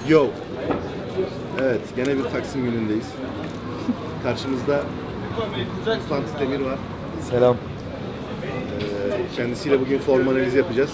Yo. Evet, gene bir Taksim günündeyiz. Karşımızda Konstantin Demir var. Selam. Kendisiyle bugün form analizi yapacağız.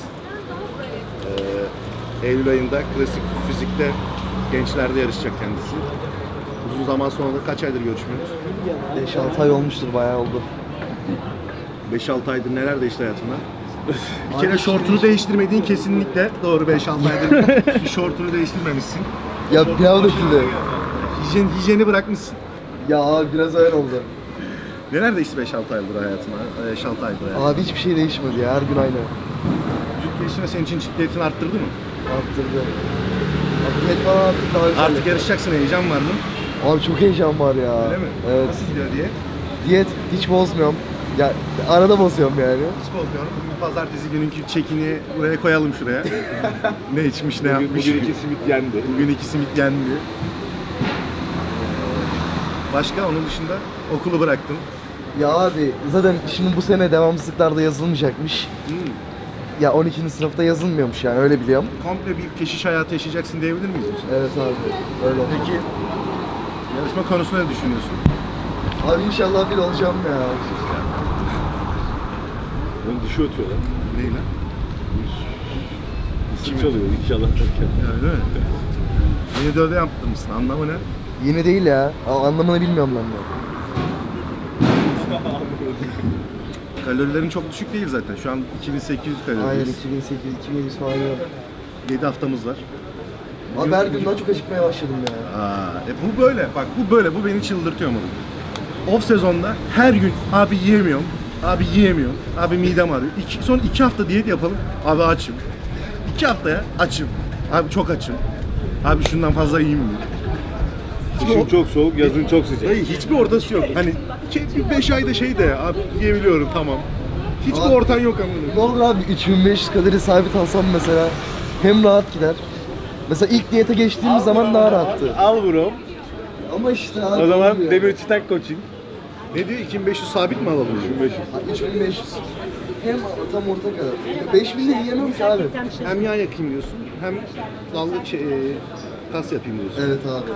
Eylül ayında klasik fizikte gençlerde yarışacak kendisi. Uzun zaman sonra da kaç aydır görüşmüyoruz? 5-6 ay olmuştur, bayağı oldu. 5-6 aydır neler değişti hayatında? Bir kere şortunu değiştirmediğin kesinlikle doğru. 5-6 aydır bir şortunu değiştirmemişsin. Ya pilav döküldü. Hijyeni bırakmışsın. Ya abi biraz öyle oldu. Neler değişti 5-6 aydır hayatına? 5-6 aydır hayatında. Abi hiçbir şey değişmedi ya, her gün aynı. Vücut gelişimi senin için ciddiyetini arttırdı mı? Arttırdı. Atlet falan artık daha güzel. Artık yarışacaksın, heyecan var mı? Abi çok heyecan var ya. Öyle mi? Evet. Nasıl gidiyor diyet? Diyet hiç bozmuyorum. Ya arada bozuyorum yani. Hiç bozmuyorum. Bugün pazartesi gününkü çekini buraya koyalım şuraya. Ne içmiş, ne yapmış. Bugün 2 simit yendi. Bugün 2 simit yendi. Başka onun dışında okulu bıraktım. Ya abi zaten şimdi bu sene devamsızlıklarda yazılmayacakmış. Ya 12. sınıfta yazılmıyormuş yani, öyle biliyorum. Komple bir keşiş hayatı yaşayacaksın diyebilir miyiz? Evet abi, öyle oldu. Peki yarışma konusunda ne düşünüyorsun? Abi inşallah bir olacağım ya. Onu dişi ötüyorlar. Neyle? Kim çalıyor inşallah. Yani değil mi? Yeni dövde yaptırmışsın. Anlamı ne? Yeni değil ya. Anlamını bilmiyorum ben de. Kalorilerin çok düşük değil zaten. Şu an 2800 Aynen, kaloriyiz. 2008, 2007 falan yok. 7 haftamız var. Abi her gün daha çok acıkmaya başladım ya. Bu böyle. Bak bu böyle. Bu beni çıldırtıyor mu? Off sezonda her gün abi yiyemiyorum. Abi yiyemiyorum. Abi midem ağrıyor. Son 2 hafta diyet yapalım. Abi açım. 2 haftaya açım. Abi çok açım. Abi şundan fazla yiyeyim mi? Kışın çok soğuk, yazın çok sıcak. Hayır, hiçbir ortası yok. Hani 5 ayda şey de abi yiyebiliyorum, tamam. Hiçbir Abi, ortan yok ama. Ne olur abi 3500 kalori sabit alsam mesela hem rahat gider. Mesela ilk diyete geçtiğimiz zaman daha rahattı. Al bro. Ama işte abi. O zaman olmuyor. Demir Çitak coaching. Ne diyor? 2500 sabit mi alalım? 2500. 3500. Hem tam orta kadar. 5000 de yiyemem ki abi. Hem yağ yakayım diyorsun, hem dalga kas yapayım diyorsun. Evet abi.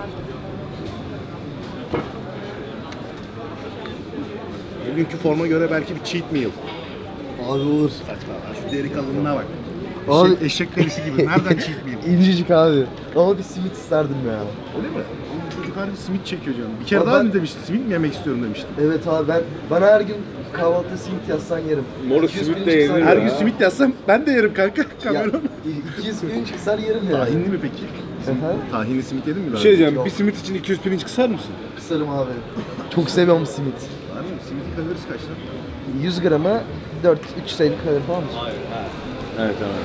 Bugünkü forma göre belki bir cheat meal. Abi olur. Saçma. Şu deri kalınlığına bak. Abi- Eşek derisi gibi. Nereden cheat meal? İncecik abi. Ama bir simit isterdim ya. Öyle mi? Oğlum çocuk harbi simit çekiyor canım. Bir kere Abi daha ben- mı demiştin? Simit mi yemek istiyorum demiştin. Evet abi, bana her gün kahvaltıda simit yazsan yerim. Moruk 200 simit de pirinç yenir çıksan Her ya. gün simit yazsam ben de yerim kanka. Ya, Kameram. 200 pirinç çıksan yerim ya. Tahinli mi peki? Efendim? Tahinli simit yedin mi? Bir şey diyeceğim, Yok. bir simit için 200 pirinç kısar mısın? Kısarım abi. Çok seviyorum simit. Var mı? Simitin kalorisi kaç lan? 100 grama 350 kalori falan. Evet tamam.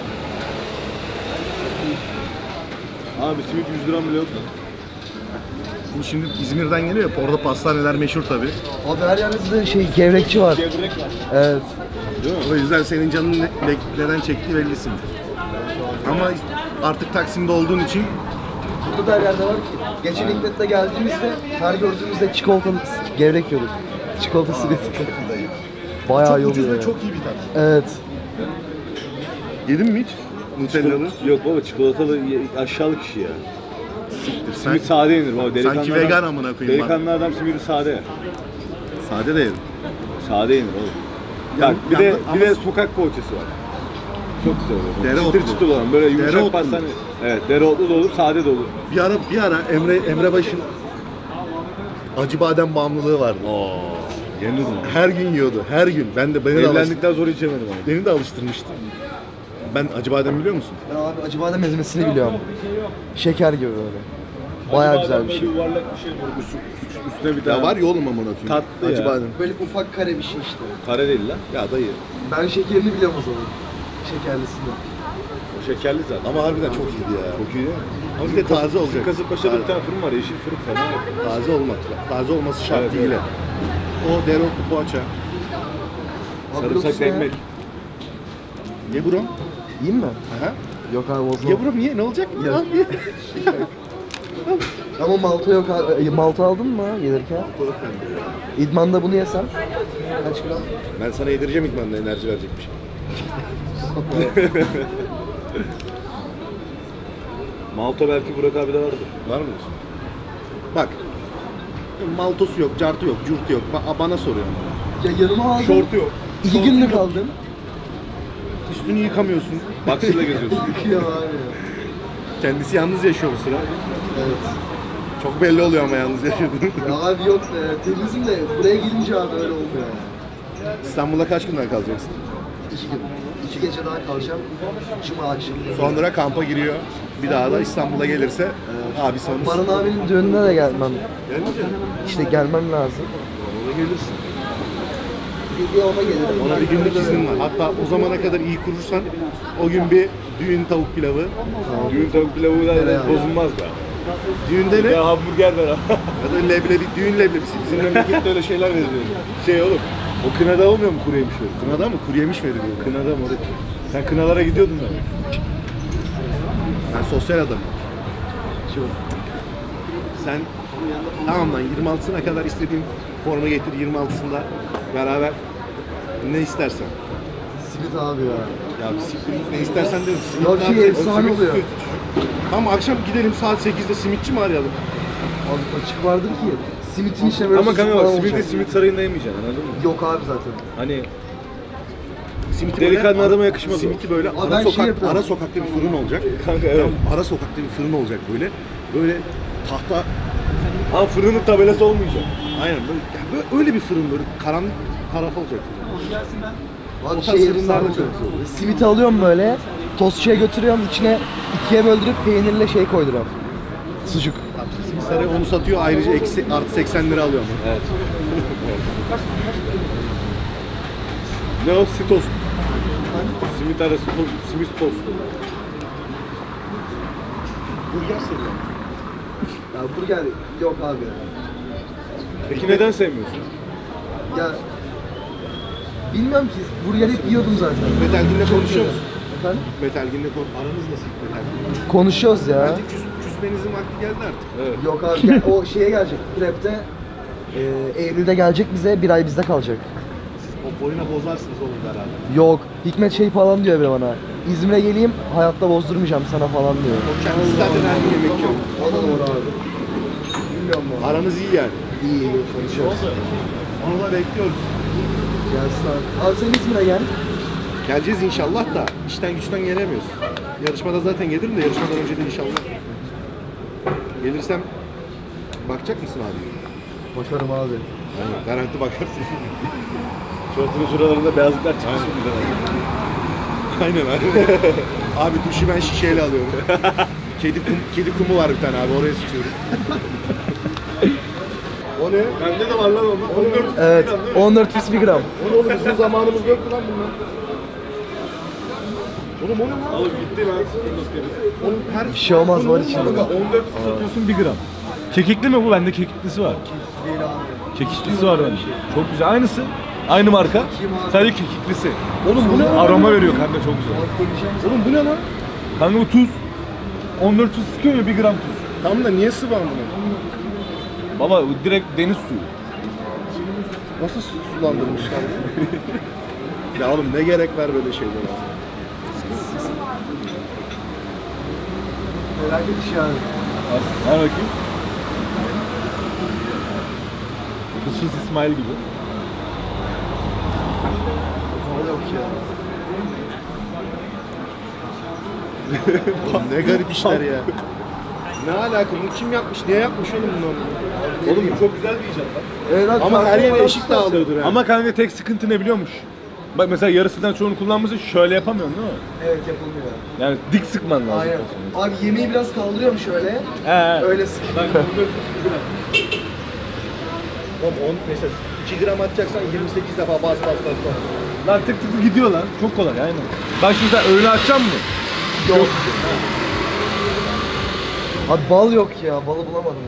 Abi simit 100 gram bile yok mu? Bu şimdi İzmir'den geliyor ya, orada pastaneler meşhur tabii. Abi her yerde gevrekçi var. Gevrek var. Evet. Değil mi? O yüzden senin canın neden çektiği bellisin. Ama artık Taksim'de olduğun için Burada da her yerde var ki. Geçen İknet'te geldiğimizde her gördüğümüzde çikolatalı gevrek yiyorduk. Çikolata simit. Bayağı iyi çok ucuz oluyor ve ya. çok iyi bir tat. Evet. Yedin mi hiç? Nutellalı. Yok baba, çikolatalı aşağılık işi ya. Siktir. Simit sade yenir baba. Sanki vegan amına koyayım. Delikanlı adam simidi sade yer. Sade de yedim. Sade yenir oğlum. Yani- Bak bir ama- de sokak poğaçası var. Çok güzel oluyor. Dereotlu. Çıtır çıtır olan böyle Dereotlu yumuşak pastane. Evet, dereotlu da olur, sade de olur. Bir ara Emre Baş'ın acı badem bağımlılığı vardı. Yenir mi? Her gün yiyordu. Her gün. Beni de Evlendikten sonra içemedim onu. beni de alıştırmıştı. Ben acı badem biliyor musun? Ben abi acı badem ezmesini biliyorum. Şeker gibi böyle. Bayağı güzel bir şey. Yuvarlak bir şey var. Üstüne bir tane. Ya var ya oğlum amına koyayım. Tatlı acı ya. badem. Böyle ufak kare bir şey işte. Kare değil lan. Ya dayı. Ben şekerini biliyorum o zaman. Şekerlisini. O şekerli zaten. Ama harbiden çok iyiydi ya. Çok iyi değil mi? Ama bir de taze olacak. Kasımpaşa'da bir tane fırın var, yeşil fırın fena. Taze olmak. Taze olması şart Evet, değil. evet. O dereotlu poğaça. Sarımsaklı ekmek. Ye bro. Yiyeyim mi? Aha. Yok abi o zaman. Ye bro niye? Ne olacak? Yok. Al, ye. Ama malta yok abi. Malta aldın mı gelirken? İdmanda bunu yesem. Kaç gram? Ben sana yedireceğim idmanda enerji verecekmiş. Malta belki Burak abi de vardır. Var mı? Bak. Maltosu yok, cartı yok, curtu yok. Bana soruyor. Ya yanıma aldım. Şortu yok. 2 günlük aldım. Üstünü yıkamıyorsun. Boxer'la geziyorsun. Yıkıyor abi ya. Kendisi yalnız yaşıyor bu sıra. Evet. Çok belli oluyor ama yalnız yaşadığını. Ya abi yok temizim de buraya gelince abi öyle olmuyor yani. İstanbul'da kaç günden kalacaksın? 2 gün. 2 gece daha kalacağım. Cuma akşamı. Sonra kampa giriyor. Bir daha da İstanbul'a gelirse abi sonra. Baran abinin düğününe de gelmem. Gelmeyecek. İşte gelmem lazım. Ona gelirsin. Bir ona gelirim. Ona bir günlük iznin var. Hatta o zamana kadar iyi kurursan o gün bir düğün tavuk pilavı. Düğün tavuk pilavı da bozulmaz da. Düğünde ne? Ya hamburger ver abi. Ya da leblebi, düğün leblebisi. Bizim memlekette öyle şeyler veriliyor. Şey oğlum. O kınada olmuyor mu kuru yemişleri? Kınada mı? Kuru yemiş veriliyor. Kınada mı orada? Sen kınalara gidiyordun da. Ben sosyal adamım. Sen tamam lan 26'sına kadar istediğin forma getir, 26'sında beraber ne istersen. Simit abi ya. Ya siktir git, ne istersen derim. Ya bir şey efsane oluyor. Tamam akşam gidelim saat 8'de simitçi mi arayalım? Abi açık vardır ki. Simitin içine böyle Ama su kanka falan bak simidi olacak. simit sarayında yemeyeceksin anladın mı? Yok abi zaten. Hani Simiti Delikanlı böyle, adama yakışmaz o. Simiti böyle Abi ara, ben şey sokak, yapıyorum. ara sokakta bir fırın olacak. kanka evet. Tamam, ara sokakta bir fırın olacak böyle. Böyle tahta, Ama fırının tabelası olmayacak. aynen böyle, yani böyle öyle bir fırın böyle karanlık taraf olacak. Abi O tarz fırınlar efsane da çok oluyor. güzel oluyor. Simiti alıyorum böyle. Tostçuya götürüyorum. İçine ikiye böldürüp peynirle şey koyduruyorum. Sucuk. Simit sarayı onu satıyor ayrıca artı 80 lira alıyor ama. Evet. Ne o? Sitos. Simit arası tost. Simit tost. Burger seviyor. Ya burger yok abi. Peki neden sevmiyorsun? Ya bilmiyorum ki burger hep yiyordum zaten. Metalgin'le konuşuyor musun? Efendim? Metalgin'le aranız nasıl Metalgin? Konuşuyoruz ya. Bence küsmenizin vakti geldi artık. Evet. Yok abi o şeye gelecek. Prep'te Eylül'de gelecek bize, bir ay bizde kalacak. O boyuna bozarsınız oğlum beraber. Yok, Hikmet şey falan diyor bir bana. İzmir'e geleyim, hayatta bozdurmayacağım sana falan diyor. O kendisi zaten her gün yemek yiyor. O da doğru abi. Bilmiyorum bu. Aranız iyi yani. İyi, iyi konuşuyoruz. Onu da bekliyoruz. Gelsin abi. Abi sen İzmir'e gel. Geleceğiz inşallah da işten güçten gelemiyoruz. Yarışmada zaten gelirim de yarışmadan önce de inşallah. Gelirsem bakacak mısın abi? Bakarım abi. Yani garanti bakarsın. Şortunun şuralarında beyazlıklar çıkmış bir de. Aynen abi. Abi duşu ben şişeyle alıyorum. Kedi kumu var bir tane abi oraya sıçıyorum. O ne? Bende de var lan onda. 14 Evet, 14 pis bir gram. O ne oğlum bizim zamanımız yoktu lan bunlar. Oğlum o ne lan? Oğlum gitti lan. Oğlum her Bir şey olmaz var içinde. 14 satıyorsun 1 gram. Kekikli mi bu? Bende kekiklisi var. Kekiklisi var bende. Çok güzel. Aynısı. Aynı marka. Sadece kekiklisi. Oğlum bu ne lan? Aroma veriyor kanka çok güzel. Oğlum bu ne lan? Kanka bu tuz. 14 tuz sıkıyor ya 1 gram tuz. Tamam da niye sıvan bunu? Baba bu direkt deniz suyu. Nasıl sulandırmışlar? Ya oğlum ne gerek var böyle şeylere? Merak et iş yani. Ver bakayım. Fıs fıs İsmail gibi. Yok ya. Oğlum ne garip işler ya. Ne alaka? Bunu kim yapmış? Niye yapmış oğlum bunu? Oğlum bu çok güzel bir icat lan. Evet abi, Ama her yere farklı eşit dağılıyordur yani. Ama kanka tek sıkıntı ne biliyor musun? Bak mesela yarısından çoğunu kullanmışsın şöyle yapamıyorsun değil mi? Evet yapılmıyor. Yani dik sıkman lazım. Aynen. Abi yemeği biraz kaldırıyorum şöyle. He. Öyle sıkıyorum. Oğlum mesela 2 gram atacaksan 28 defa bas. Lan tık tık gidiyor lan. Çok kolay aynen. Bak şimdi sen öğle açacak mı? Yok. Abi bal yok ya, balı bulamadım.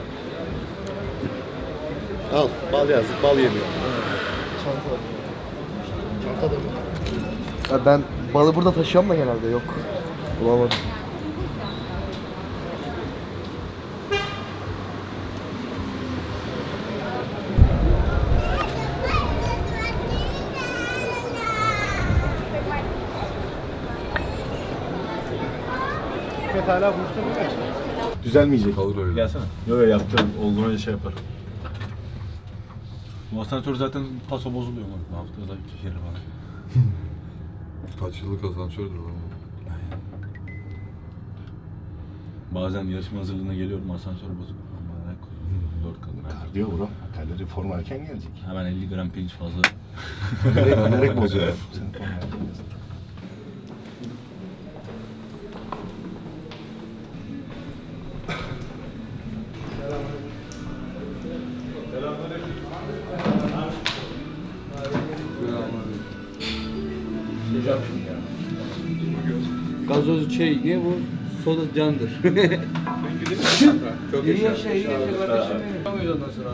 Al bal yazdık bal yemiyor. Çanta. Çantada mı? Ya ben balı burada taşıyorum da genelde yok. Bulamadım. Hikmet hala burçta mı kaçtı? Düzelmeyecek. Kalır öyle. Gelsene. Yok yok yaptım. Olduğuna şey yapar. Bu asansör zaten paso bozuluyor mu? Haftada 2 kere falan. Kaç yıllık asansördür o. Bazen yarışma hazırlığına geliyorum asansör bozuk. Bana ne koyuyor? 4 kadın. Kardiyo bro. Kalori form erken gelecek. Hemen 50 gram pirinç fazla. Nerek bozuyor. Senin form erken gelecek. Gazoz şey ne bu? Soda candır. Çok yaşa. Şey kardeşim. Ondan sonra.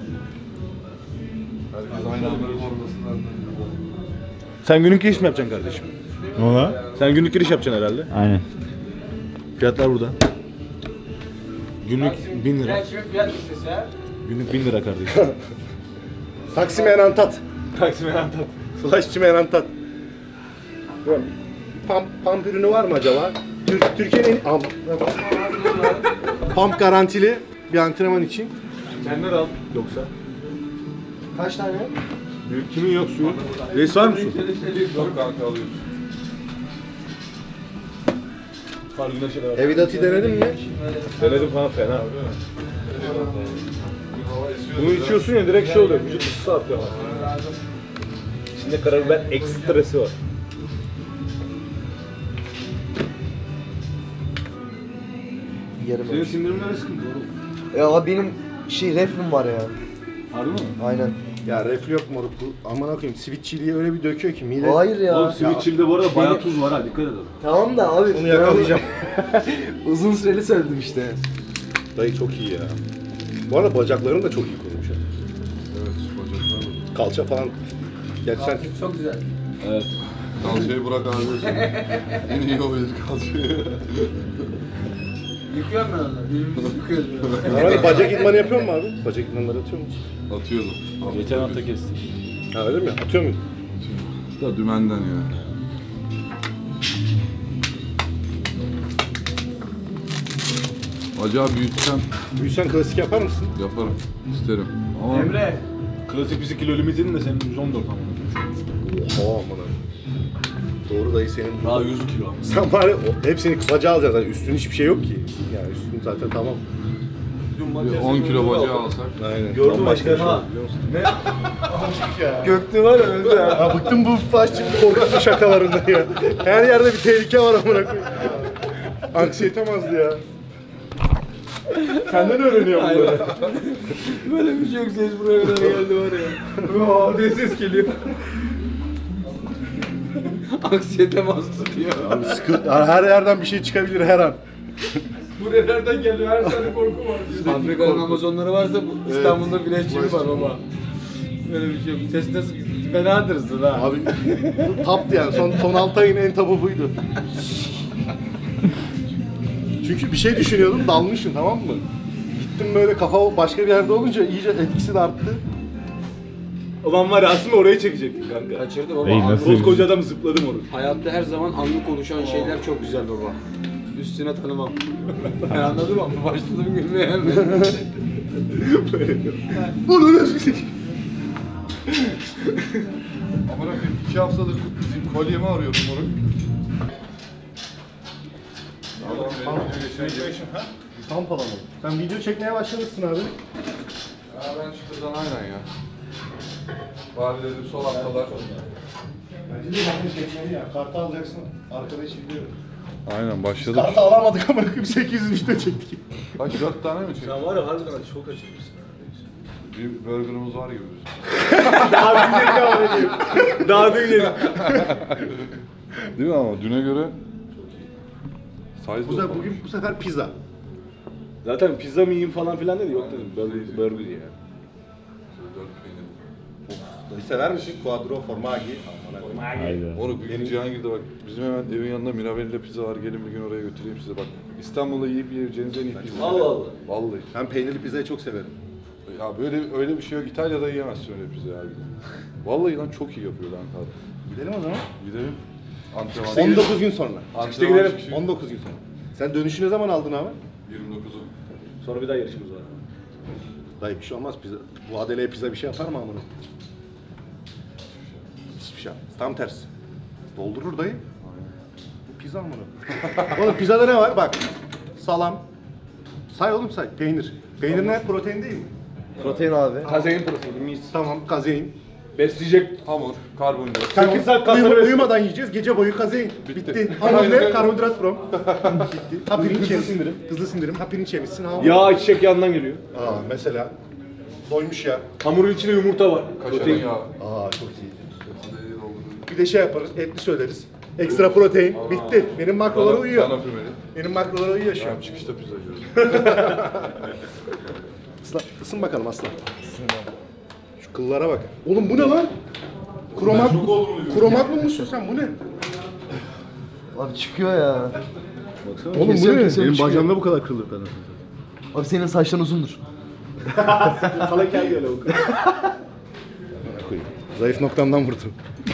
Sen günlük giriş mi yapacaksın kardeşim? Ne ola? Sen günlük giriş yapacaksın herhalde. Aynen. Fiyatlar burada. Günlük 1000 lira. Fiyat listesi ha. Günlük 1000 lira kardeşim. Taksim Enantat. Taksim Enantat. Flashçı Enantat. Pump ürünü var mı acaba? Türkiye'nin pump garantili bir antrenman için. Kendin al yoksa. Kaç tane? Büyük kimin yok suyu? Reis var mı su? Yok kanka alıyoruz. Far güneşe de var. Evidat'ı denedin mi? Denedim falan fena. Bunu içiyorsun ya direkt şey oluyor. Vücut ısısı artıyor. İçinde karabiber ekstresi var. Yarım. Senin sindirimlere sıkıntı var oğlum. Ya benim reflüm var ya. Harbi mi? Aynen. Ya reflü yok moruk bu. Aman koyayım sivitçiliği öyle bir döküyor ki mide. Hayır ya. Oğlum sweet chill'de bu arada bayağı tuz var ha dikkat edin. Tamam da abi. Bunu yakalayacağım. Uzun süreli söyledim işte. Dayı çok iyi ya. Bu arada bacaklarım da çok iyi kurmuş ya. Evet bacaklar. Kalça falan. Gerçi sen Çok güzel. Evet. Kalçayı bırak abi. En iyi o bir kalçayı. Yıkıyorum ben onları. Birbirimizi yıkıyoruz böyle. normalde bacak idmanı yapıyor musun abi? Bacak idmanları atıyor musun? Atıyordum. Geçen hafta kestik. Ha öyle mi? Atıyor muydun? Da dümenden ya. Acaba büyütsem Büyüsen klasik yapar mısın? yaparım. İsterim. Ama Emre. Klasik fizik kilo limitinin de senin 114 ama. Oha aman. Doğru dayı senin. Daha 100 kilo. Sen bari hepsini bacağı alacaksın. Yani üstün hiçbir şey yok ki. Yani üstün zaten tamam. bir 10 kilo bacağı alsak. Aynen. Gördün başka şey ne? biliyor musun? Göklü var ya öldü ya. Ya bıktım bu flashçı korkutucu şakalarından ya. Her yerde bir tehlike var amına koyayım. Anksiyete mazdı ya. Senden öğreniyorum bunları. Böyle bir şey yok. Ses buraya kadar geldi var ya. Oo diye ses geliyor. Anksiyete bastı diyor. Abi sıkıntı. Her yerden bir şey çıkabilir her an. Buraya nereden geliyor? Her sene korku var diyor. Afrika'nın Amazonları varsa bu İstanbul'da güneşçili var baba. Böyle bir şey yok. Ses nasıl fenadırızdır ha. Abi taptı yani. Son 6 ayın en tapı buydu. Çünkü bir şey düşünüyordum, dalmışım tamam mı? Gittim böyle kafa başka bir yerde olunca iyice etkisi de arttı. Ulan var ya aslında orayı çekecektin kanka. Kaçırdı baba. Koskoca adam zıpladım orada. Hayatta her zaman anlık konuşan şeyler çok güzel baba. Üstüne tanımam. Ben anladım ama başladım gülmeye hemen. Bunu nasıl Ama 2 haftadır bizim kolyemi arıyordum onu. Tam palamadım. Sen video çekmeye başlamışsın abi. Ya ben çıktıdan aynen ya. Bari dedim sol haftalar. Bence de yanlış çekmeli ya. Kartı alacaksın. Arkadaş biliyorum. Aynen başladık. Kartı alamadık ama 800 video çektik. Kaç 4 tane mi çektik? Sen var ya harbiden çok açılmışsın. Bir burgerımız var gibi. Daha dün yedim. Değil mi ama düne göre size Bu sefer pizza. Zaten pizza mı yiyeyim falan filan dedi. Yok dedim. Burger ya. 4 peynir. Bir sever misin? Quattro formaggi. Onu bugün Cihangir'de bak bizim hemen evin yanında Mirabelle'de pizza var. Gelin bir gün oraya götüreyim size bak. İstanbul'da yiyip yiyeceğiniz en iyi pizza. Allah Allah. Vallahi. Ben peynirli pizzayı çok severim. Ya böyle öyle bir şey yok. İtalya'da yiyemezsin öyle pizza ya. Vallahi lan çok iyi yapıyor lan abi. Gidelim o zaman. Gidelim. Antrenman. 19 gün sonra. Antrenman gidelim. çıkışı. 19 gün sonra. Sen dönüşü ne zaman aldın abi? 29'u. Sonra bir daha yarışımız var. Dayı bir şey olmaz. Pizza, bu Adele'ye pizza bir şey yapar mı amına? Hiçbir şey yapmaz. Tam tersi. Doldurur dayı. Bu pizza amına. Oğlum pizzada ne var? Bak. Salam. Say oğlum say. Peynir. Peynir ne? Protein değil mi? Protein abi. Kazein proteini, mis. Tamam. Kazein. Besleyecek. Hamur, karbonhidrat. 8 saat kasları besliyor. Uyumadan yiyeceğiz. Gece boyu kazein. Bitti. Hamur Aynen ne? öyle. Karbonhidrat prom. Bitti. Ha pirinç yemişsin. Hızlı sindirim. Ha pirinç yemişsin. Hamur. Yağ çiçek yağından geliyor. Aa mesela. Doymuş ya. Hamurun içinde yumurta var. Kaşarın Protein. yağı. Aa çok iyi. Adele'yi doldurur. Bir de şey yaparız. Etli söyleriz. Ekstra protein. Bitti. Benim makrolara uyuyor. Dana fümeli. Benim makrolara uyuyor şu an. Tamam çıkışta pizza yiyoruz. Isın bakalım aslan. Şu kıllara bak. Oğlum bu ne lan? Kromatlı musun sen? Bu ne? Abi çıkıyor ya. Oğlum Kesiyorum, bu ne? kesiyorum, Benim çıkıyor. bacağımda bu kadar kıl yok anasını. Abi senin saçların uzundur. Sana kel gel o Zayıf noktamdan vurdum.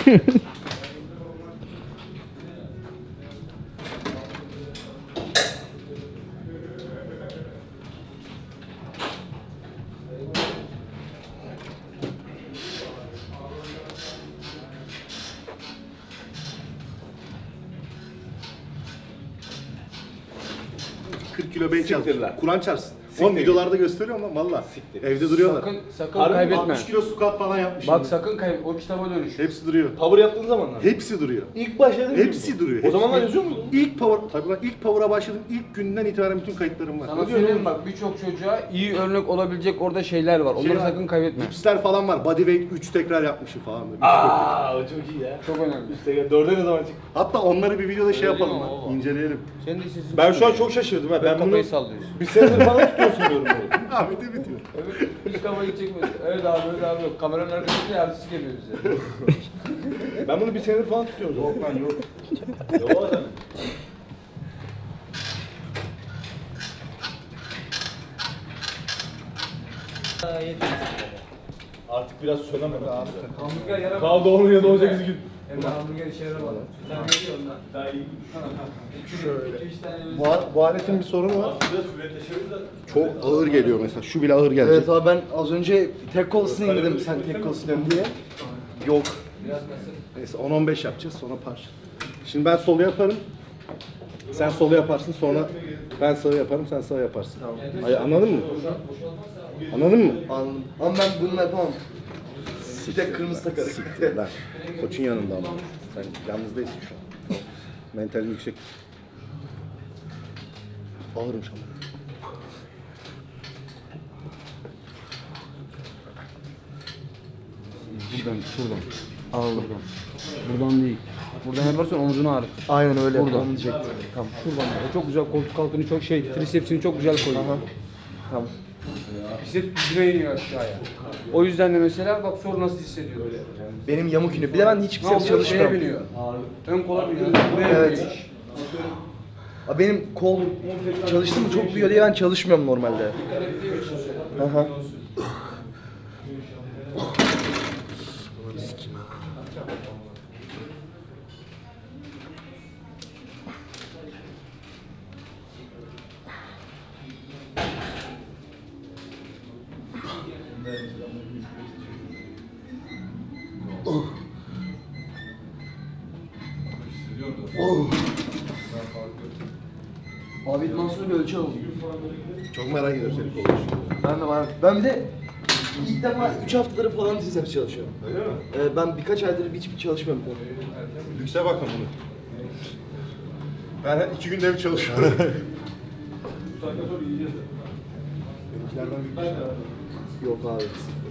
kilo bench Siktir almış. lan. Kur'an çarpsın. Oğlum videolarda gösteriyorum lan valla. Evde duruyorlar. Sakın Harbi kaybetme. 60 kilo squat falan yapmış. Bak sakın o kitaba dönüş. Hepsi duruyor. Power yaptığın zamanlar. Hepsi duruyor. İlk başladığın Hepsi duruyor. O zamanlar Hepsi. yazıyor muydun? İlk power, tabii lan ilk power'a başladım. İlk günden itibaren bütün kayıtlarım var. Sana söyleyeyim bak birçok çocuğa iyi örnek olabilecek orada şeyler var. Onları var. sakın kaybetme. Hipsler falan var. Bodyweight 3 tekrar yapmışım falan. Böyle. Aaa o çok iyi ya. Çok önemli. İşte ya 4'e ne zaman çık? Hatta onları bir videoda şey Öyle yapalım mi lan. baba? İnceleyelim. Senin de sesin Ben şu an çıkmıyor. çok şaşırdım ha. Ben bunu Kafayı sallıyorsun. bir senedir falan tutuyorsun diyorum böyle. Ahmet'e bitiyor. Evet, hiç kafayı çekmedi. Evet abi öyle abi yok. Kameranın arkasında yardımcı geliyor bize. Ben bunu bir senedir falan tutuyorum. Yok lan yok. Yok lan. Artık biraz söyleme abi. Hamburger yaramadı. Kaldı onun ya da 18 gün. Hem de hamburger işe yaramadı. Sen veriyor ondan. Daha iyi. Bu aletin bir sorunu var. Çok ağır geliyor mesela. Şu bile ağır gelecek. Evet abi ben az önce tek kol ısınayım dedim sen tek kol ısınıyorsun diye. Yok. Neyse 10-15 yapacağız sonra parça. Şimdi ben solu yaparım. Sen solu yaparsın sonra ben sağı yaparım sen sağı yaparsın. Ay, anladın mı? Anladın mı? Anladım. Ama ben bunu yapamam. Bir tek kırmızı takarım. Siktir lan. Koçun yanında ama. Sen yalnız değilsin şu an. Tamam. Mentalin yüksek. Ağırım şu an. Şuradan. Al buradan değil. Buradan yaparsan omzunu ağrıtır. Aynen öyle. Burada. Onu diyecektim. Tamam. Şuradan. O çok güzel koltuk altını çok trisepsini çok güzel koyuyor. Tamam. Biceps düzüne iniyor aşağıya. O yüzden de mesela bak sonra nasıl hissediyor öyle. Benim yamuk iniyor. Bir de ben hiç Ne yapıyor? Şeye çalışmıyorum. biniyor. Ön kola biniyor. Buraya Evet. biniyor. Abi benim kol çalıştı mı çok büyüyor diye ben çalışmıyorum normalde. Aha. Abi Mansur'u bir ölçü alalım. Çok merak ediyorum senin kolunu. Ben bir de ilk defa 3 haftadır falan triceps çalışıyorum. Öyle mi? Ben birkaç aydır hiçbir çalışmıyorum. Lükse bakın bunu. Ben 2 günde bir çalışıyorum. Benimkilerden bir şey. Yok abi.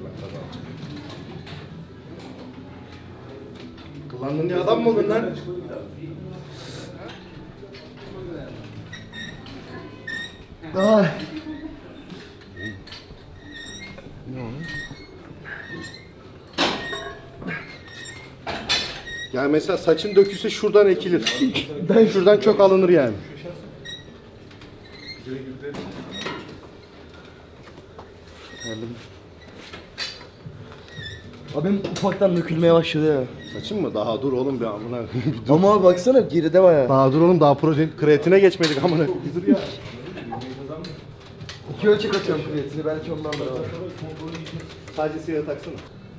Kullandın diye adam mı oldun lan? Ay. Yani mesela saçın dökülse şuradan ekilir. Şuradan çok alınır yani. Abi benim ufaktan dökülmeye başladı ya. Saçın mı? Daha dur oğlum bir amına. Ama abi baksana geride bayağı. Daha dur oğlum daha protein kreatine geçmedik amına. Bir dur ya. İki ölçek atıyorum kuvvetini, belki ondan da var. Sadece siyahı taksana.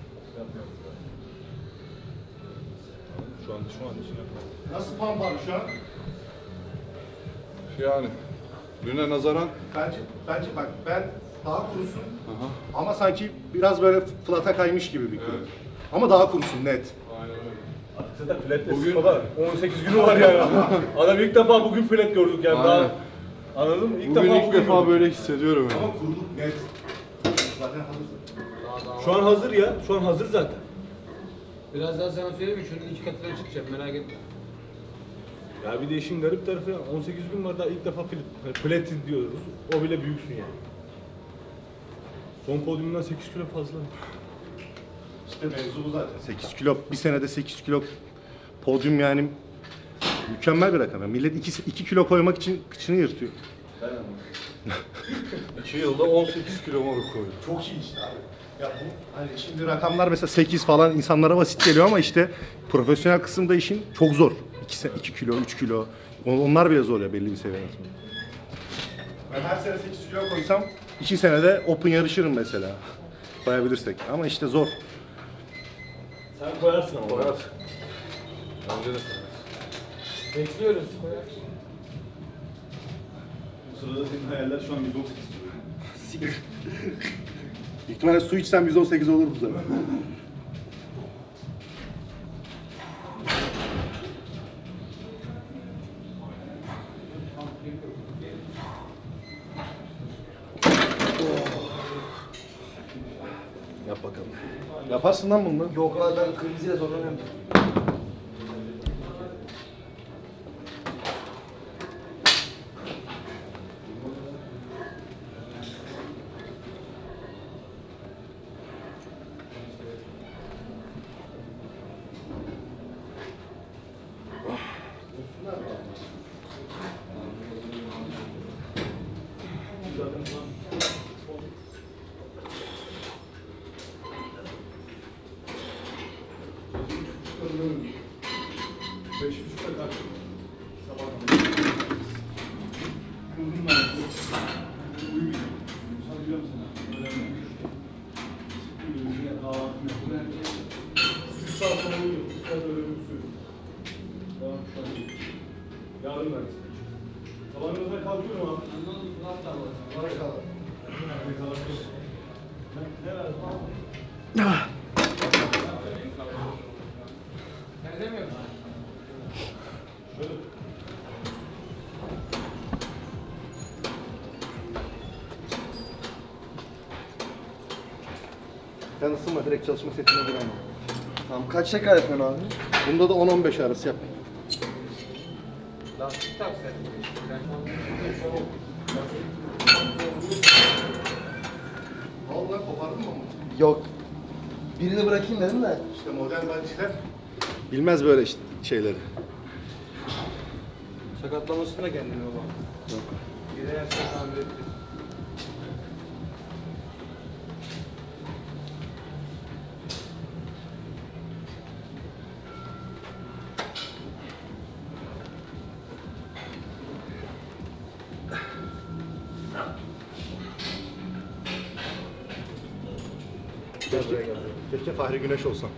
Şu an Nasıl pump abi şu an? Yani düne nazaran Bence bak ben daha kurusun ama sanki biraz böyle flat'a kaymış gibi bir kuru. Ama daha kurusun net. zaten flat bugün baba 18 günü var yani. Adam ilk defa bugün flat gördük yani. Daha anladın mı? bugün ilk defa gördük. böyle hissediyorum yani. Ama kuruluk net. Zaten hazır. Şu an hazır ya. Şu an hazır zaten. Biraz daha sana söyleyeyim mi? Şunun 2 katına çıkacağım, merak etme. Ya bir de işin garip tarafı ya, 18 gün var daha ilk defa flat diyoruz. O bile büyüksün yani. Son podyumdan 8 kilo fazla. İşte mevzu bu zaten. 8 kilo, bir senede 8 kilo podyum yani mükemmel bir rakam. Yani millet 2 kilo koymak için kıçını yırtıyor. 2 yılda 18 kilo moruk koydu. Çok iyi işte abi. Ya bu hani şimdi rakamlar mesela 8 falan insanlara basit geliyor ama işte profesyonel kısımda işin çok zor. 2 kilo, 3 kilo. Onlar bile zor ya belli bir seviyeden sonra. Ben her sene 8 kilo koysam 2 senede open yarışırım mesela. Koyabilirsek ama işte zor. Sen koyarsın ama. Koyarsın. Bence de. Bekliyoruz. Bu sırada senin hayaller şu an 118 kilo. Büyük ihtimalle su içsem 118 olur bu zaman. Yap bakalım. Yaparsın lan bunu. Yok abi ben kırmızıyla zorlanıyorum. Yarın ver. Sabahınızda kalkıyorum abi. Sen ısınma direkt çalışma setine gir ama. Tamam kaç tekrar yapıyorsun abi? Bunda da 10-15 arası yap. Lastik tak sen. Vallahi kopardın mı? Yok. Birini bırakayım dedim de. İşte modern banciler bilmez böyle işte şeyleri. Sakatlamasın da kendini baba. Yok. Girersen tamir ettir. Keşke Fahri Güneş olsam.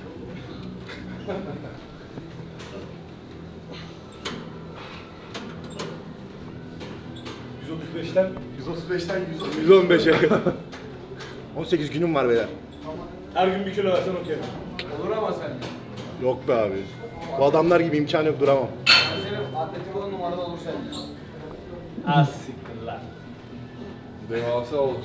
%35'ten 135'ten 115'e. 18 günüm var beyler. Her gün 1 kilo versen okey. Olur ama sen. Yok be abi. Bu adamlar gibi imkan yok, duramam. Senin atletik olan numarada olur sen. Az siktir lan. Devasa olacak.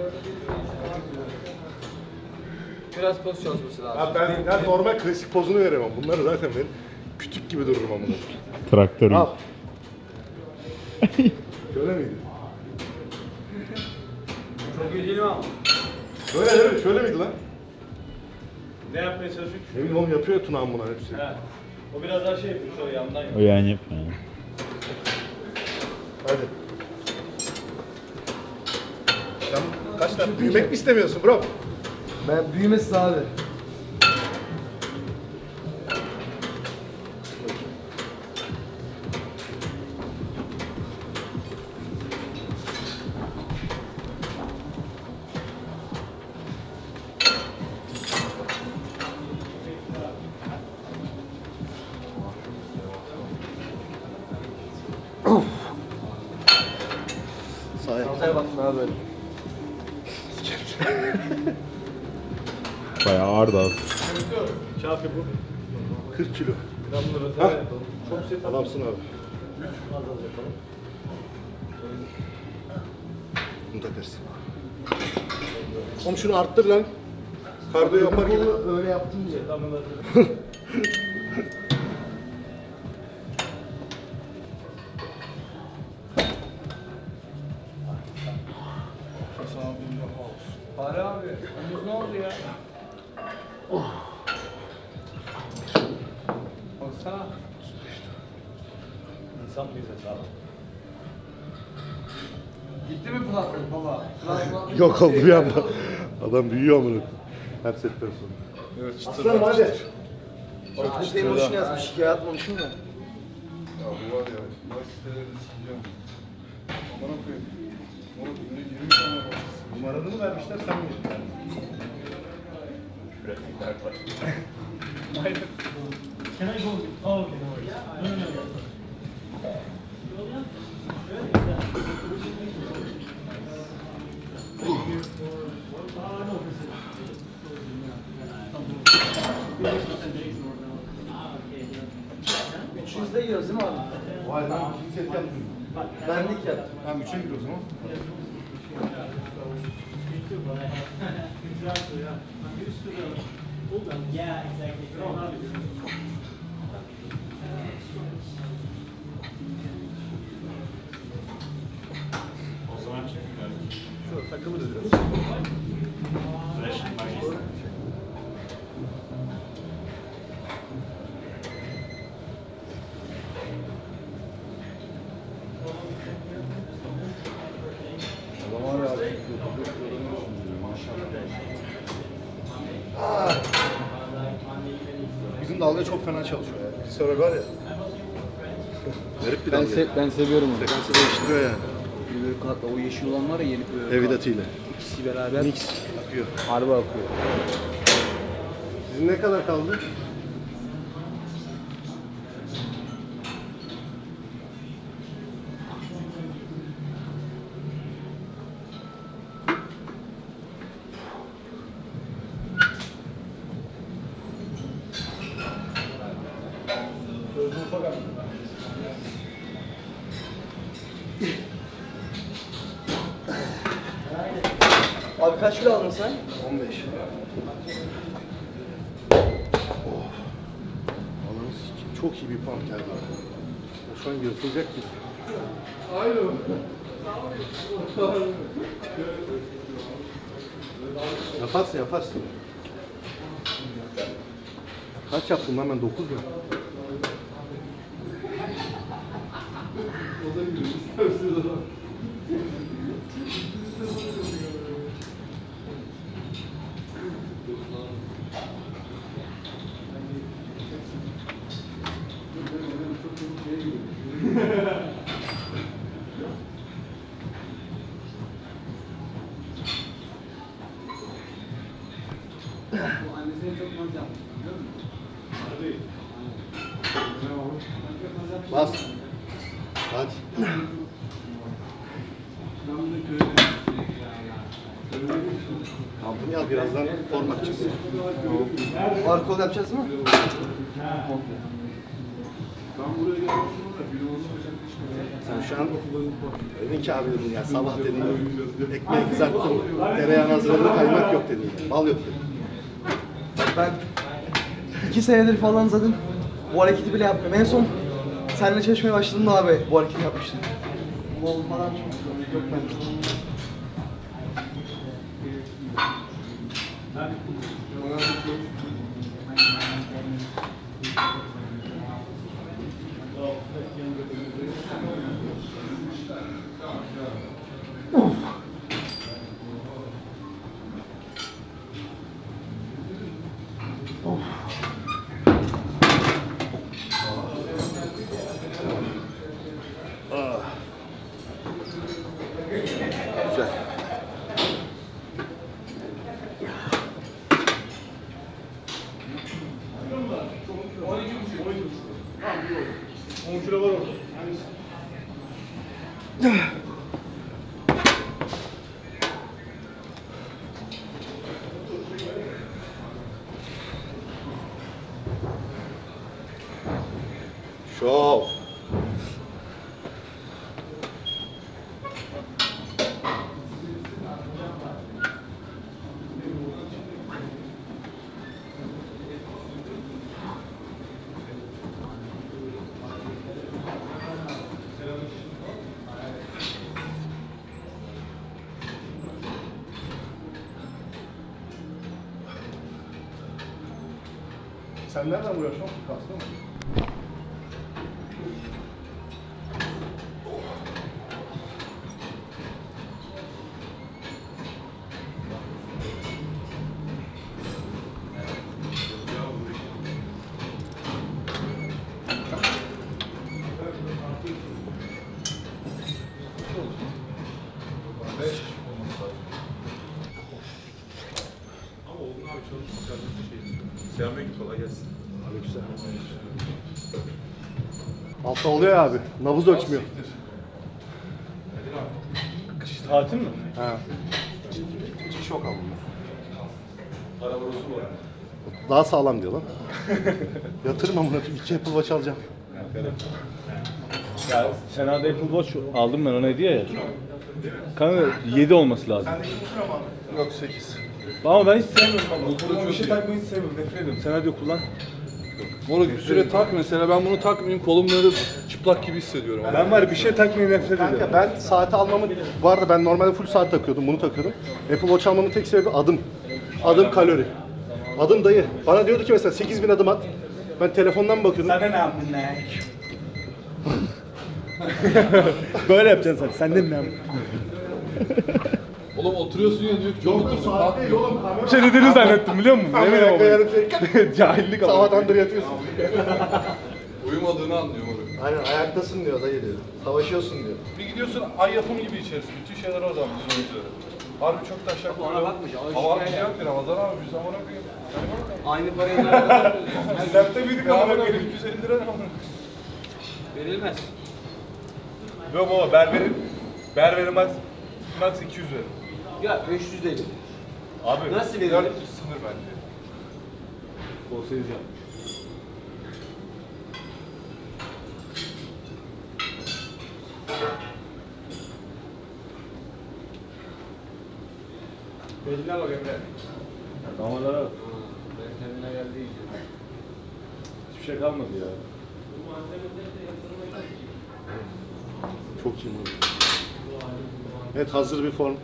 Biraz poz çalışması lazım. Ya ben normal klasik pozunu veremem. Bunları zaten ben kütük gibi dururum amına. Traktör. Al. Şöyle miydi? Çok iyi değil mi ama? Şöyle miydi lan? Ne yapmaya çalışıyor ki? Ne bileyim oğlum yapıyor ya Tunağan buna hepsi. He. O biraz daha şey yapıyor, şöyle yandan O yapıyor. yani yapıyor. Yani. Hadi. Sen kaç tane büyümek mi istemiyorsun bro? Ben büyümesiz abi. Sağ yap. Güzel bak daha böyle. Bayağı ağırdı abi. Kafi bu. 40 kilo. Gramları da yapalım. Çok set Adamsın abi. az yapalım. Bunu da dersin. Oğlum şunu arttır lan. Kardiyo yapar gibi. Öyle yaptım diye. Fare abi, omuz ne oldu ya? Baksana. İnsan mıyız hesabı? Gitti mi Fırat'ın baba? Fırat'ın Yok oldu bir anda. Adam büyüyor amına. Her setten sonra. Evet çıtır. Aslanım hadi. Bak isteğim boşuna yazmış. Hikaye atmamışım da. Ya bu var ya. Bak sitelerini sileceğim. Amına koyayım. Oğlum günde 20 tane var. Numaranı mı vermişler sen mi? Can I go? Oh, okay, no worries. No, no, no. Üçüncüde giriyoruz değil mi abi? Vay lan bir set yaptın. Ben de iki yaptım. Tamam 3'e giriyoruz ama. Exactly, yeah. I'm used to the old one. Yeah, exactly. Şurada takılırız biraz. Adam var ya. Maşallah. Bizim dalga çok fena çalışıyor ya. Pisörel var ya. Garip bir dalga. Ben seviyorum onu. Frekansı değiştiriyor yani. Böyle kanatla o yeşil olan var ya yeni böyle. Evidatıyla. İkisi beraber. Mix akıyor. Harbi akıyor. Sizin ne kadar kaldı? Abi kaç kilo aldın sen? 15. Ananı sikeyim. Çok iyi bir pump geldi. O şu an yırtılacak gibi. Yaparsın yaparsın. Kaç yaptım lan ben? 9 mu? Bas. Hadi. Kampını al birazdan form açacağız. Barkol yapacağız mı? Sen şu an dedin ki abi dedin ya sabah dedin ekmeği kızarttım, tereyağını hazırladım, kaymak yok dedin. Bal yok dedin. Ben 2 senedir falan zaten bu hareketi bile yapmıyorum. En son seninle çalışmaya başladığımda abi bu hareketi yapmıştım. Bol falan çok yok ben. Güzel. Sen nereden vuruyorsun? Kastı mı? Selamünaleyküm, kolay gelsin. Altta oluyor ya abi. Nabız ölçmüyor. Tatil mi? Ha. Çok ama. Para borusu var. Daha sağlam diyor lan. Yatırım amına koyayım. 2 Apple Watch alacağım. Ya Sena'da Apple Watch aldım ben ona hediye ya. Kanka 7 olması lazım. Yok 8. Ama ben hiç sevmiyorum. Bu bir şey takmayı hiç sevmiyorum. Nefret ediyorum. Sen hadi kullan. Moruk bir süre tak mesela, ben bunu takmayayım, kolum böyle çıplak gibi hissediyorum. Ben var ya bir şey takmayı nefret ediyorum. Kanka ben saati almamın... Bu arada ben normalde full saat takıyordum. Bunu takıyordum. Apple Watch almamın tek sebebi adım. Adım kalori. Adım dayı. Bana diyordu ki mesela 8000 adım at. Ben telefondan bakıyordum. Sen de ne yaptın lan? Böyle yapacaksın sen. Sen de ne yaptın? Oğlum oturuyorsun ya diyor ki Yok saat değil oğlum. Bir şey dediğini zannettim biliyor musun? Kameraya Eminim koyarım ama. seni. Cahillik ama. Sabahtandır yatıyorsun. uyumadığını anlıyor moruk. Aynen ayaktasın diyor dayı diyor. Savaşıyorsun diyor. Bir gidiyorsun ay yapımı gibi içerisi. Bütün şeyler orada bizim oyuncuları. Harbi çok taşak. Ona bakmış, o Hava şikayet. güzel bir Ramazan abi, biz zamana koyayım. Aynı parayı nereden ödüyorsun? Semtte büyüdük ama Ramazan benim. 250 lira ne ama? Verilmez. Yok baba berberin max 200 verir. Ya 500 değil. Abi Nasıl verilir? Sınır bence. olsaydı yapmış. Beline bak Emre. Damarlara bak. Ben kendine geldi iyice. Hiçbir şey kalmadı ya. Çok iyi bu. Evet hazır bir form.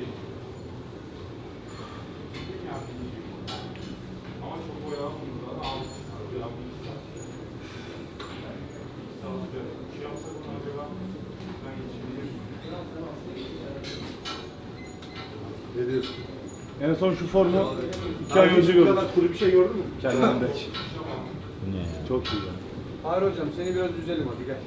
Ne diyorsun? En son şu formu 2 ay önce gördüm. Kuru bir şey gördün mü? Kendimde. Çok iyi ya. Hayır hocam seni biraz üzelim hadi gel.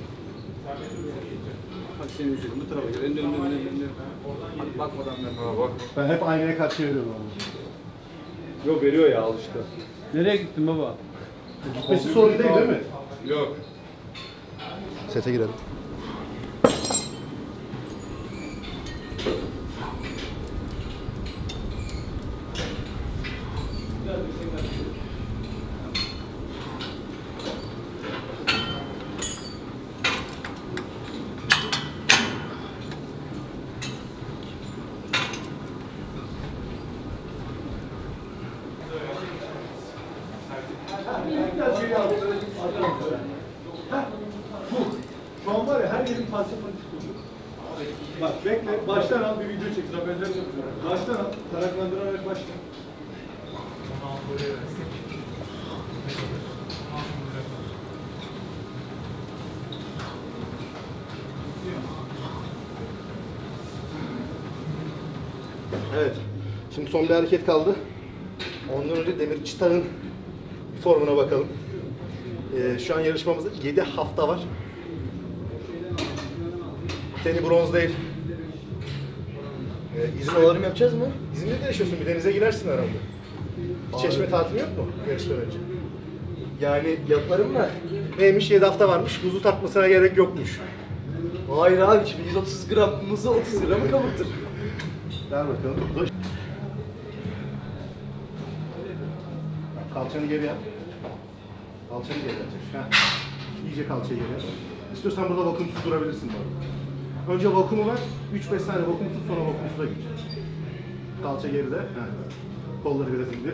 Hadi seni üzelim bu tarafa gel. Önden. Hadi bakmadan ver. Ha bak. Ben hep aynaya karşı veriyorum ama. Yok veriyor ya al işte. Nereye gittin baba? Gitmesi sorun değil mi? Yok. Sete girelim. Şu an var ya her yerin parça oluyor. Bak bekle, baştan al bir video çek. Trapezler yapıyorum. Baştan al, taraklandırarak başla. Evet. Şimdi son bir hareket kaldı. Ondan önce demir çıtağın formuna bakalım. Şu an yarışmamızda 7 hafta var. Teni bronz değil. İzmir'de yapacağız mı? İzmir'de yaşıyorsun, bir denize girersin herhalde. Bir çeşme tatili yok mu yarıştan önce? Yani yaparım da neymiş 7 hafta varmış, buzu takmasına gerek yokmuş. Hayır abi şimdi 130 gramımızı 30 gramı kavurtur. Ver bakalım. Dur. Kalçanı geri yap. Kalçanı geri yap. Heh. İyice kalçayı geri yap. İstiyorsan burada vakumsuz durabilirsin bu arada. Önce vakumu ver. 3-5 saniye vakum tut, sonra vakumsuza git. Kalça geride. Heh. Kolları biraz indir.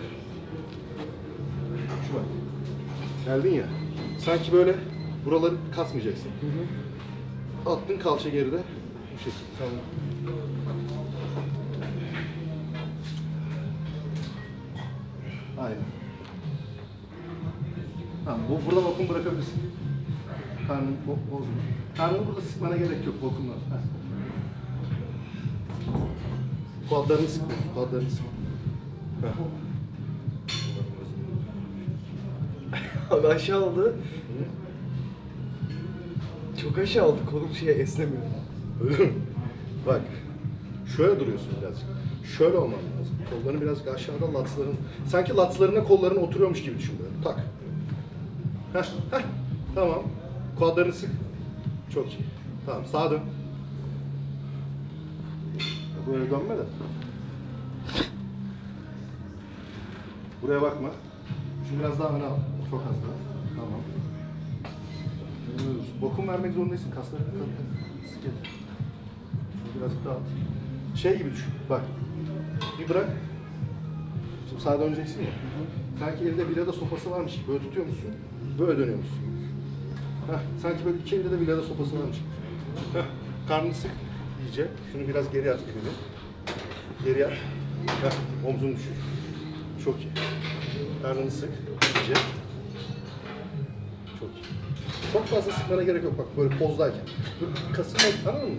Şu bak. Geldin ya. Sanki böyle buraları kasmayacaksın. Attın kalça geride. Bu şekilde. Tamam. Aynen. Tamam, burada vakum bırakabilirsin. Karnını bozma. Karnını burada sıkmana gerek yok vakumla. Kuadlarını sıkmıyorsun, kuadlarını sık. Abi aşağı oldu. Çok aşağı oldu. Kolum esnemiyor. Öyle mi? Bak, şöyle duruyorsun birazcık. Şöyle olman lazım. Kollarını birazcık aşağıda, latsların... Sanki latslarına kolların oturuyormuş gibi düşün böyle. Tak. Heh. Tamam. Kuadlarını sık. Çok iyi. Tamam, sağa dön. Böyle dönme de. Buraya bakma. Şimdi biraz daha öne al. Çok az daha. Tamam. Vakum vermek zorundaysın. Kaslarını sık et. Şunu birazcık daha at. Şey gibi düşün. Bak. Bir bırak. Şimdi sağa döneceksin ya. Sanki elde bilada sopası varmış gibi. Böyle tutuyor musun? Böyle dönüyor musun? Sanki böyle iki elde de bilada sopası varmış gibi. Karnını sık iyice. Şunu biraz geri at elini. Geri at. Omzunu düşür. Çok iyi. Karnını sık iyice. Çok iyi. Çok fazla sıkmana gerek yok bak böyle pozdayken. Böyle kasılma, anladın mı?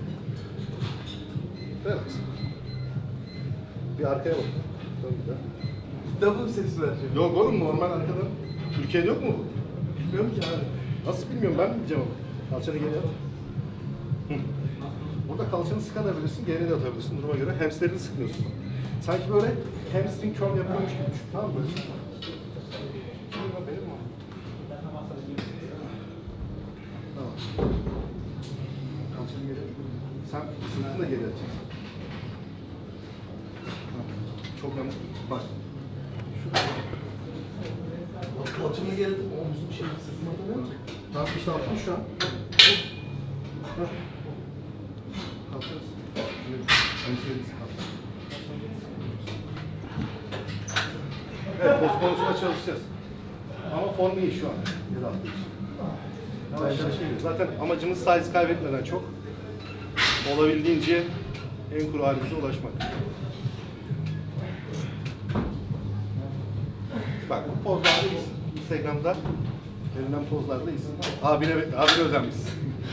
Relax. Bir arkaya bak. Dön bir daha. Double ses vereceğim. Yok oğlum normal arkadan. Türkiye'de yok mu bu? Bilmiyorum ki abi. Nasıl bilmiyorum ben mi bileceğim onu. Kalçanı geri at. Burada kalçanı sıkabilirsin, geri de atabilirsin duruma göre. Hamstring'i sıkmıyorsun. Sanki böyle hamstring curl yapıyormuş gibi düşün. Tamam mı? Böyle sıkma. Benim mi? Tamam. Kalçanı geri at. Sen sırtını da geri atacaksın. Çok önemli. Bak. Kalçamı geldim. Omzum sırtıma atamıyor mu? Tamam işte attın şu an. Kalkarız. Evet, post konusunda çalışacağız. Ama formu iyi şu an. Bir hafta için. Zaten amacımız size kaybetmeden çok olabildiğince en kuru halimize ulaşmak. Bak bu pozlarda iyisin. Instagram'da verilen pozlarda iyisin. Abine özenmişsin.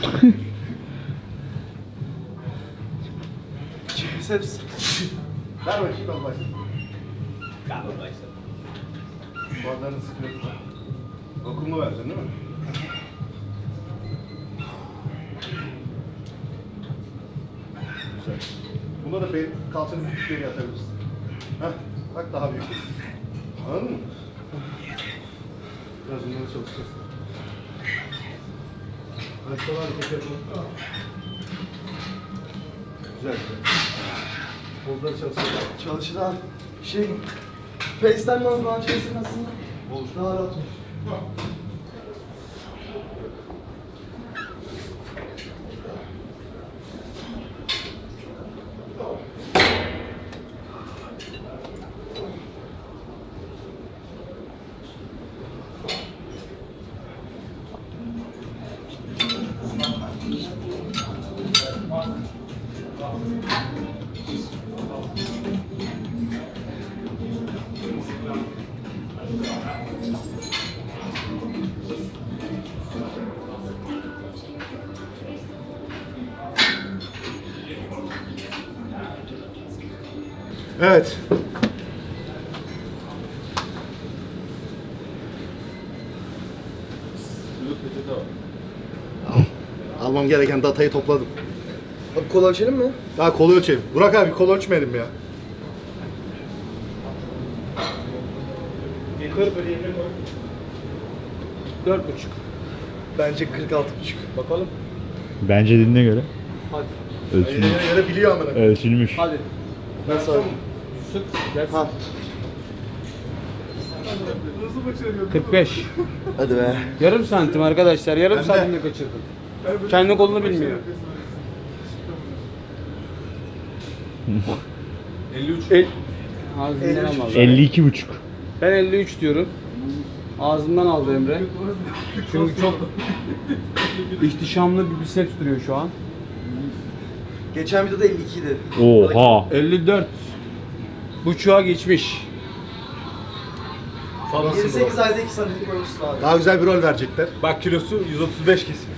Biceps. Ver bakayım ben başlayayım. Kuadlarını sıkıyorum. Vakumlu vereceksin değil mi? Güzel. Bunda da kalçanı bir küçük geri atabilirsin. Heh, bak daha büyük. Anladın mı? Biraz bunları çalışacağız. Ayakkabı hareket yapalım. Güzel güzel. Pozları çalışacağız. Çalışır abi. FaceTime'dan falan çalışsın aslında. Olur. Daha rahat olur. Evet. Almam gereken datayı topladım. Abi kol ölçelim mi? Daha kolu ölçelim. Burak abi kol ölçmeyelim ya. Bence 46,5. Bakalım. Bence dinle göre. Hadi. Ölçülmüş. Yere biliyor amına. Ölçülmüş. Hadi. Nasıl abi? Sık. Gelsin. Ha. 45. Hadi be. Yarım santim arkadaşlar. Yarım santimle kaçırdım. Kendi kolunu bilmiyor. 53. Ağzından almadı. 52,5. Ben 53 diyorum. Ağzımdan aldı Emre. Çünkü çok ihtişamlı bir biceps duruyor şu an. Geçen videoda 52 idi. Oha. 54. Buçuğa geçmiş. Fazlasın 28 ayda 2 santim koymuşsun abi. Daha güzel bir rol verecekler. Bak kilosu 135 kesin.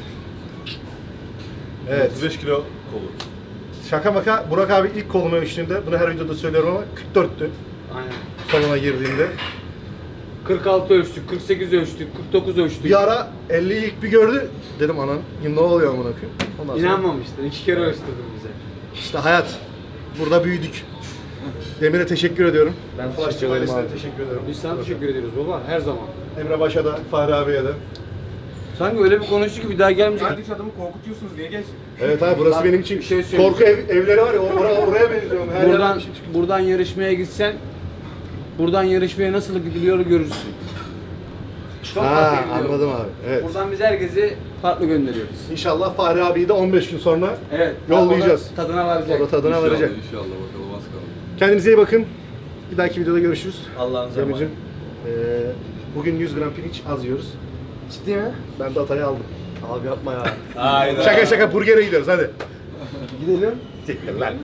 Evet. 35 kilo kolu. Şaka maka Burak abi ilk koluma ölçtüğünde, bunu her videoda söylüyorum ama 44'tü Aynen. salona girdiğinde. 46 ölçtük, 48 ölçtük, 49 ölçtük. Bir ara 50'yi ilk bir gördü. Dedim anan ne oluyor amına koyayım. Ondan sonra İnanmamıştın. 2 kere ölçtürdün bize. işte hayat. Burada büyüdük. Demir'e teşekkür ediyorum. Ben Flash teşekkür ederim Ailesi'ne abi. teşekkür ediyorum. Biz sana teşekkür ediyoruz baba, her zaman. Emre Baş'a da, Fahri abiye de. Sanki öyle bir konuştu ki bir daha gelmeyecek. Kardeş adamı korkutuyorsunuz niye gelsin? Evet abi burası Bak, benim için bir şey söyleyeyim. korku evleri var ya oraya benziyor. Her yerden Buradan, bir şey çıkıyor. buradan yarışmaya gitsen, buradan yarışmaya nasıl gidiliyor görürsün. Çok Ha farklı gidiyor. anladım abi. Evet. Buradan biz herkesi farklı gönderiyoruz. İnşallah Fahri abiyi de 15 gün sonra Evet. yollayacağız. o da Tadına varacak. O da tadına varacak. İnşallah bakalım az kaldı. Kendinize iyi bakın. Bir dahaki videoda görüşürüz. Allah'ınıza emanet. Demir'cim, bugün 100 gram pirinç az yiyoruz. Ciddi mi? Ben de Atay'ı aldım. Abi yapma ya. Şaka şaka burger'e gidiyoruz hadi. Gidelim. Siktir lan.